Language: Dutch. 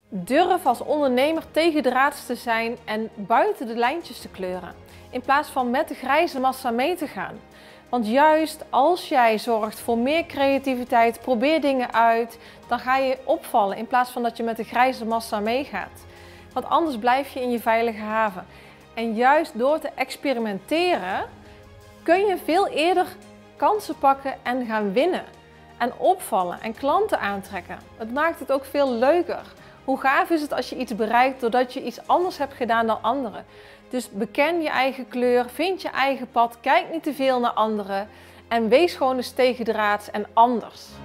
Durf als ondernemer tegendraads te zijn en buiten de lijntjes te kleuren. In plaats van met de grijze massa mee te gaan. Want juist als jij zorgt voor meer creativiteit, probeer dingen uit, dan ga je opvallen in plaats van dat je met de grijze massa meegaat. Want anders blijf je in je veilige haven. En juist door te experimenteren kun je veel eerder kansen pakken en gaan winnen. En opvallen en klanten aantrekken. Het maakt het ook veel leuker. Hoe gaaf is het als je iets bereikt doordat je iets anders hebt gedaan dan anderen. Dus beken je eigen kleur, vind je eigen pad, kijk niet te veel naar anderen en wees gewoon eens tegendraads en anders.